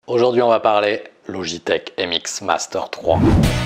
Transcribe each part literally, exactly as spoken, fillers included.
Aujourd'hui, on va parler Logitech M X Master trois.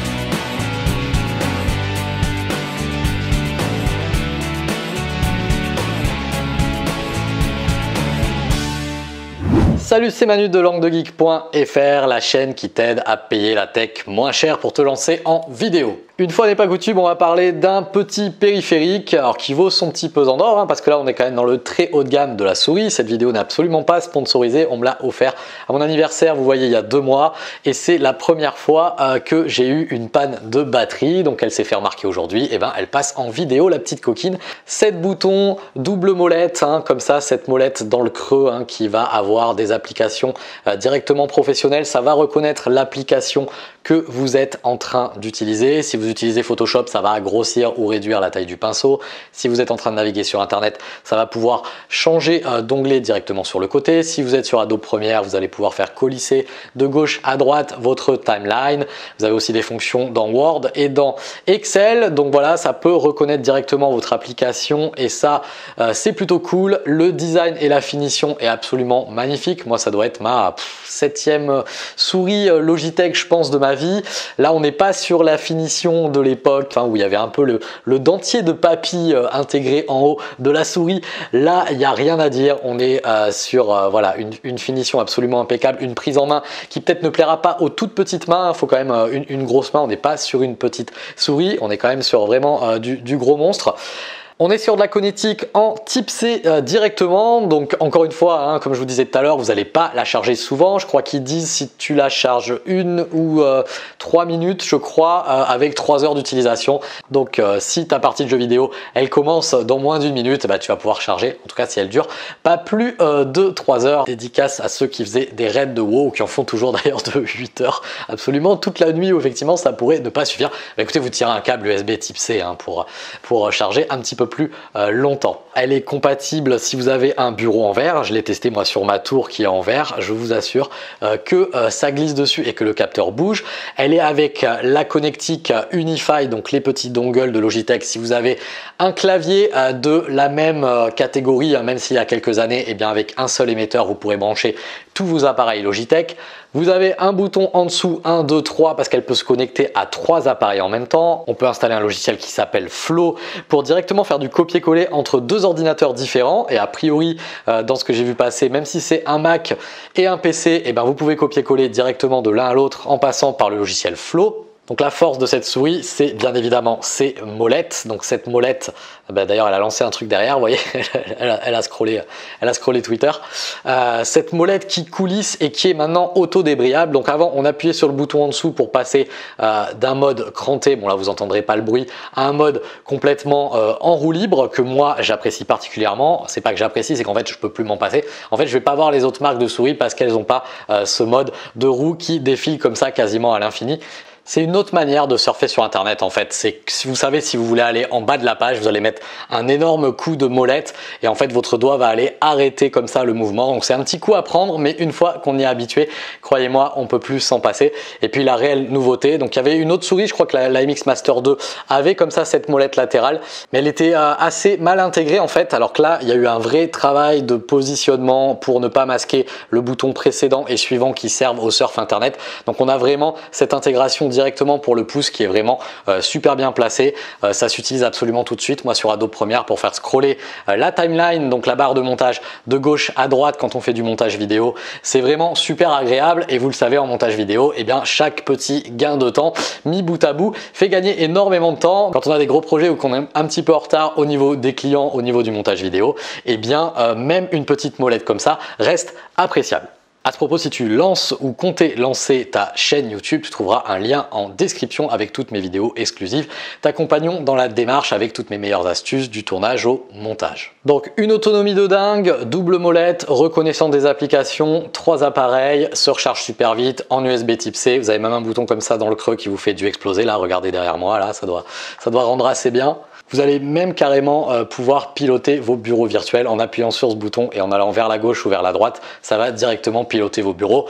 Salut, c'est Manu de langue de geek point F R, la chaîne qui t'aide à payer la tech moins cher pour te lancer en vidéo. Une fois n'est pas coutume, on va parler d'un petit périphérique alors qui vaut son petit pesant d'or, hein, parce que là on est quand même dans le très haut de gamme de la souris. Cette vidéo n'est absolument pas sponsorisée, on me l'a offert à mon anniversaire, vous voyez, il y a deux mois, et c'est la première fois euh, que j'ai eu une panne de batterie, donc elle s'est fait remarquer aujourd'hui, et ben elle passe en vidéo, la petite coquine. sept boutons, double molette, hein, comme ça, cette molette dans le creux, hein, qui va avoir des applications euh, directement professionnelles. Ça va reconnaître l'application que vous êtes en train d'utiliser. Si vous utilisez Photoshop, ça va grossir ou réduire la taille du pinceau. Si vous êtes en train de naviguer sur internet, ça va pouvoir changer euh, d'onglet directement sur le côté. Si vous êtes sur Adobe Premiere, vous allez pouvoir faire colisser de gauche à droite votre timeline. Vous avez aussi des fonctions dans Word et dans Excel. Donc voilà, ça peut reconnaître directement votre application et ça, euh, c'est plutôt cool. Le design et la finition est absolument magnifique. Moi, ça doit être ma pff, septième souris euh, Logitech, je pense, de ma vie. Là, on n'est pas sur la finition de l'époque, hein, où il y avait un peu le, le dentier de papy euh, intégré en haut de la souris. Là, il n'y a rien à dire. On est euh, sur euh, voilà, une, une finition absolument impeccable, une prise en main qui peut-être ne plaira pas aux toutes petites mains. Il faut quand même euh, une, une grosse main. On n'est pas sur une petite souris. On est quand même sur vraiment euh, du, du gros monstre. On est sur de la connectique en type C euh, directement, donc encore une fois, hein, comme je vous disais tout à l'heure, vous n'allez pas la charger souvent. Je crois qu'ils disent si tu la charges une ou euh, trois minutes, je crois, euh, avec trois heures d'utilisation. Donc euh, si ta partie de jeu vidéo, elle commence dans moins d'une minute, bah, tu vas pouvoir charger, en tout cas si elle dure, pas plus euh, de trois heures. Dédicace à ceux qui faisaient des raids de WoW, qui en font toujours d'ailleurs de huit heures, absolument toute la nuit, où effectivement ça pourrait ne pas suffire. Bah, écoutez, vous tirez un câble U S B type C, hein, pour, pour charger un petit peu plus euh, longtemps. Elle est compatible si vous avez un bureau en verre. Je l'ai testé moi sur ma tour qui est en verre. Je vous assure euh, que euh, ça glisse dessus et que le capteur bouge. Elle est avec euh, la connectique Unify, donc les petits dongles de Logitech. Si vous avez un clavier euh, de la même euh, catégorie, hein, même s'il y a quelques années, et bien avec un seul émetteur, vous pourrez brancher tous vos appareils Logitech. Vous avez un bouton en dessous, un, deux, trois, parce qu'elle peut se connecter à trois appareils en même temps. On peut installer un logiciel qui s'appelle Flow pour directement faire du copier-coller entre deux ordinateurs différents. Et a priori, euh, dans ce que j'ai vu passer, même si c'est un Mac et un P C, eh ben vous pouvez copier-coller directement de l'un à l'autre en passant par le logiciel Flow. Donc la force de cette souris, c'est bien évidemment ces molettes. Donc cette molette, ben d'ailleurs elle a lancé un truc derrière, vous voyez, elle a, elle a scrollé, elle a scrollé Twitter. Euh, cette molette qui coulisse et qui est maintenant auto-débrayable. Donc avant, on appuyait sur le bouton en dessous pour passer euh, d'un mode cranté, bon là vous entendrez pas le bruit, à un mode complètement euh, en roue libre que moi j'apprécie particulièrement. C'est pas que j'apprécie, c'est qu'en fait je peux plus m'en passer. En fait, je vais pas voir les autres marques de souris parce qu'elles n'ont pas euh, ce mode de roue qui défile comme ça quasiment à l'infini. C'est une autre manière de surfer sur internet en fait. C'est que si vous savez, si vous voulez aller en bas de la page, vous allez mettre un énorme coup de molette et en fait votre doigt va aller arrêter comme ça le mouvement. Donc c'est un petit coup à prendre, mais une fois qu'on y est habitué, croyez-moi, on peut plus s'en passer. Et puis la réelle nouveauté, donc il y avait une autre souris, je crois que la, la M X Master deux avait comme ça cette molette latérale, mais elle était euh, assez mal intégrée en fait, alors que là il y a eu un vrai travail de positionnement pour ne pas masquer le bouton précédent et suivant qui servent au surf internet. Donc on a vraiment cette intégration directement pour le pouce qui est vraiment euh, super bien placé. Euh, ça s'utilise absolument tout de suite. Moi sur Adobe Premiere pour faire scroller euh, la timeline, donc la barre de montage de gauche à droite quand on fait du montage vidéo, c'est vraiment super agréable. Et vous le savez, en montage vidéo, eh bien chaque petit gain de temps mis bout à bout fait gagner énormément de temps. Quand on a des gros projets ou qu'on est un petit peu en retard au niveau des clients, au niveau du montage vidéo, eh bien euh, même une petite molette comme ça reste appréciable. À ce propos, si tu lances ou comptais lancer ta chaîne YouTube, tu trouveras un lien en description avec toutes mes vidéos exclusives t'accompagnant dans la démarche avec toutes mes meilleures astuces du tournage au montage. Donc une autonomie de dingue, double molette, reconnaissant des applications, trois appareils, se recharge super vite en U S B type C. Vous avez même un bouton comme ça dans le creux qui vous fait du exploser. Là, regardez derrière moi, là, ça doit, ça doit rendre assez bien. Vous allez même carrément euh, pouvoir piloter vos bureaux virtuels en appuyant sur ce bouton et en allant vers la gauche ou vers la droite. Ça va directement piloter vos bureaux.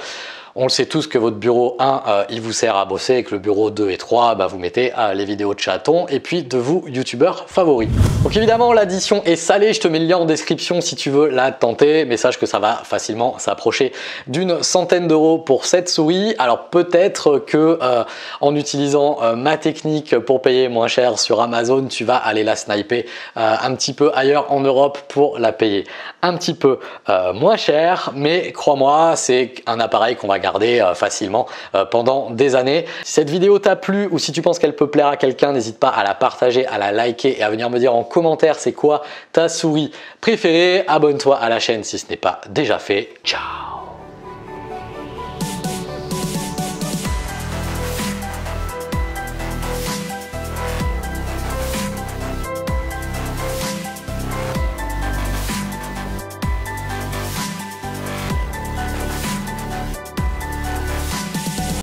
On le sait tous que votre bureau un, euh, il vous sert à bosser et que le bureau deux et trois, bah, vous mettez euh, les vidéos de chatons et puis de vous youtubeurs favoris. Donc évidemment, l'addition est salée. Je te mets le lien en description si tu veux la tenter, mais sache que ça va facilement s'approcher d'une centaine d'euros pour cette souris. Alors peut-être que euh, en utilisant euh, ma technique pour payer moins cher sur Amazon, tu vas aller la sniper euh, un petit peu ailleurs en Europe pour la payer un petit peu euh, moins cher, mais crois-moi, c'est un appareil qu'on va garder euh, facilement euh, pendant des années. Si cette vidéo t'a plu ou si tu penses qu'elle peut plaire à quelqu'un, n'hésite pas à la partager, à la liker et à venir me dire en commentaire c'est quoi ta souris préférée. Abonne-toi à la chaîne si ce n'est pas déjà fait. Ciao!